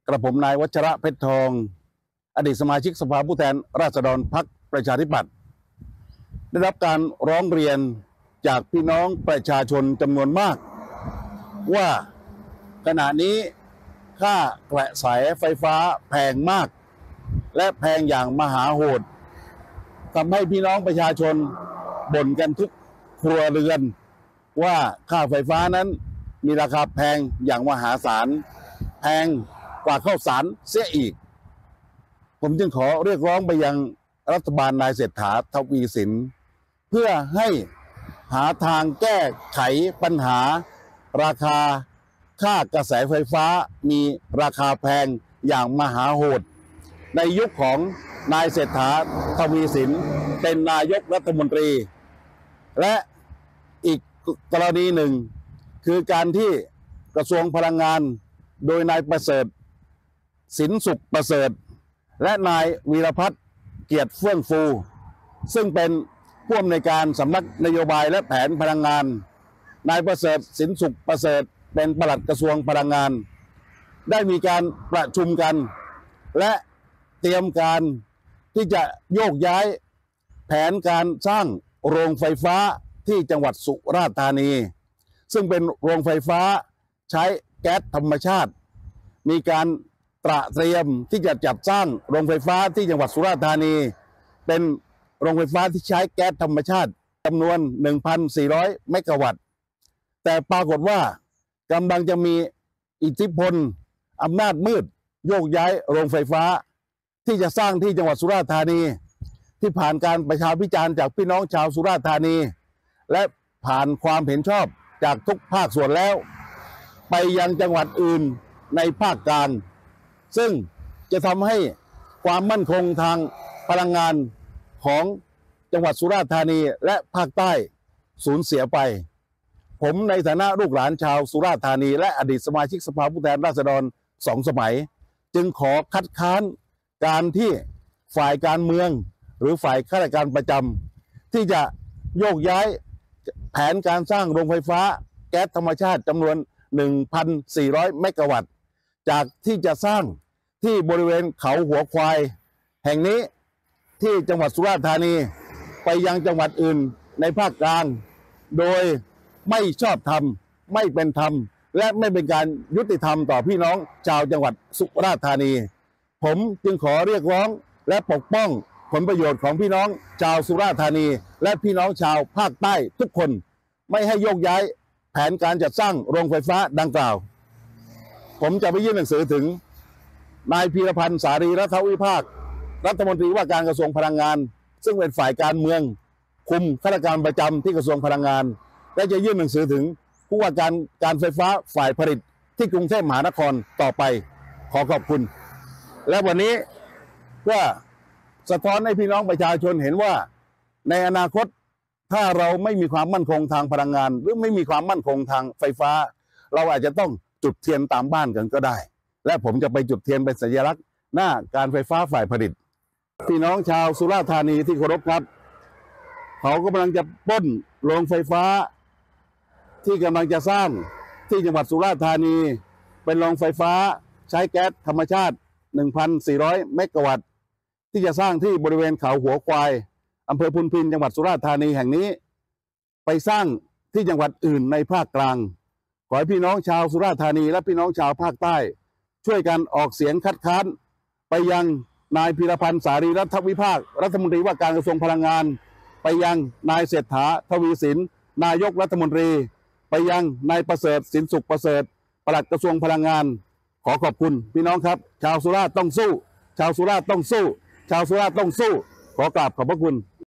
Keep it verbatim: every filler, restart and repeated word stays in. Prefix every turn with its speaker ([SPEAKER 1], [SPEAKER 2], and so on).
[SPEAKER 1] กระผมนายวัชระเพชรทองอดีตสมาชิกสภาผู้แทนราษฎรพรรคประชาธิปัตย์ได้รับการร้องเรียนจากพี่น้องประชาชนจำนวนมากว่าขณะนี้ค่ากระแสไฟฟ้าแพงมากและแพงอย่างมหาโหดทำให้พี่น้องประชาชนบ่นกันทุกครัวเรือนว่าค่าไฟฟ้านั้นมีราคาแพงอย่างมหาศาลแพงกว่าข้าวสารเสียอีกผมจึงขอเรียกร้องไปยังรัฐบาลนายเศรษฐาทวีสินเพื่อให้หาทางแก้ไขปัญหาราคาค่ากระแสไฟฟ้ามีราคาแพงอย่างมหาโหดในยุคของนายเศรษฐาทวีสินเป็นนายกรัฐมนตรีและอีกกรณีหนึ่งคือการที่กระทรวงพลังงานโดยนายประเสริฐสินสุขประเสริฐและนายวีรพัฒน์เกียรติเฟื่องฟูซึ่งเป็นผู้อำนวยการสำนักนโยบายและแผนพลังงานนายประเสริฐสินสุขประเสริฐเป็นปลัดกระทรวงพลังงานได้มีการประชุมกันและเตรียมการที่จะโยกย้ายแผนการสร้างโรงไฟฟ้าที่จังหวัดสุราษฎร์ธานีซึ่งเป็นโรงไฟฟ้าใช้แก๊สธรรมชาติมีการตระเตรียมที่จะจัดสร้างโรงไฟฟ้าที่จังหวัดสุราษฎร์ธานีเป็นโรงไฟฟ้าที่ใช้แก๊สธรรมชาติจำนวน หนึ่งพันสี่ร้อย เมกะวัตต์แต่ปรากฏว่ากำลังจะมีอิทธิพลอำนาจมืดโยกย้ายโรงไฟฟ้าที่จะสร้างที่จังหวัดสุราษฎร์ธานีที่ผ่านการประชาพิจารณ์จากพี่น้องชาวสุราษฎร์ธานีและผ่านความเห็นชอบจากทุกภาคส่วนแล้วไปยังจังหวัดอื่นในภาคกลางซึ่งจะทำให้ความมั่นคงทางพลังงานของจังหวัดสุราษฎร์ธานีและภาคใต้สูญเสียไปผมในฐานะลูกหลานชาวสุราษฎร์ธานีและอดีตสมาชิกสภาผู้แทนราษฎรสองสมัยจึงขอคัดค้านการที่ฝ่ายการเมืองหรือฝ่ายข้าราชการประจำที่จะโยกย้ายแผนการสร้างโรงไฟฟ้าแก๊สธรรมชาติจำนวน หนึ่งพันสี่ร้อย เมกะวัตต์จากที่จะสร้างที่บริเวณเขาหัวควายแห่งนี้ที่จังหวัดสุราษฎร์ธานีไปยังจังหวัดอื่นในภาคกลางโดยไม่ชอบธรรมไม่เป็นธรรมและไม่เป็นการยุติธรรมต่อพี่น้องชาวจังหวัดสุราษฎร์ธานีผมจึงขอเรียกร้องและปกป้องผลประโยชน์ของพี่น้องชาวสุราษฎร์ธานีและพี่น้องชาวภาคใต้ทุกคนไม่ให้โยกย้ายแผนการจัดสร้างโรงไฟฟ้าดังกล่าวผมจะไปยื่นหนังสือถึงนายพีรพันธ์สารีรัฐวิภาครัฐมนตรีว่าการกระทรวงพลังงานซึ่งเป็นฝ่ายการเมืองคุมข้าราชการประจำที่กระทรวงพลังงานและจะยื่นหนังสือถึงผู้ว่าการการไฟฟ้าฝ่ายผลิตที่กรุงเทพมหานครต่อไปขอขอบคุณและวันนี้ว่าสะท้อนให้พี่น้องประชาชนเห็นว่าในอนาคตถ้าเราไม่มีความมั่นคงทางพลังงานหรือไม่มีความมั่นคงทางไฟฟ้าเราอาจจะต้องจุดเทียนตามบ้านกันก็ได้และผมจะไปจุดเทียนเป็นสัญลักษณ์หน้าการไฟฟ้าฝ่ายผลิตพี่น้องชาวสุราษฎร์ธานีที่เคารพครับเขากำลังจะปล้นโรงไฟฟ้าที่กำลังจะสร้างที่จังหวัดสุราษฎร์ธานีเป็นโรงไฟฟ้าใช้แก๊สธรรมชาติ หนึ่งพันสี่ร้อย เมกะวัตต์ที่จะสร้างที่บริเวณเขาหัวควายอำเภอพุนพินจังหวัดสุราษฎร์ธานีแห่งนี้ไปสร้างที่จังหวัดอื่นในภาคกลางขอให้พี่น้องชาวสุราษฎร์ธานีและพี่น้องชาวภาคใต้ช่วยกันออกเสียงคัดค้านไปยังนายพีรพันธ์สารีรัฐวิภาครัฐมนตรีว่าการกระทรวงพลังงานไปยังนายเศรษฐาทวีสินนายกรัฐมนตรีไปยังนายประเสริฐสินสุขประเสริฐปลัดกระทรวงพลังงานขอขอบคุณพี่น้องครับชาวสุราษฎร์ต้องสู้ชาวสุราษฎร์ต้องสู้ชาวสุราษฎร์ต้องสู้ขอกราบขอบพระคุณ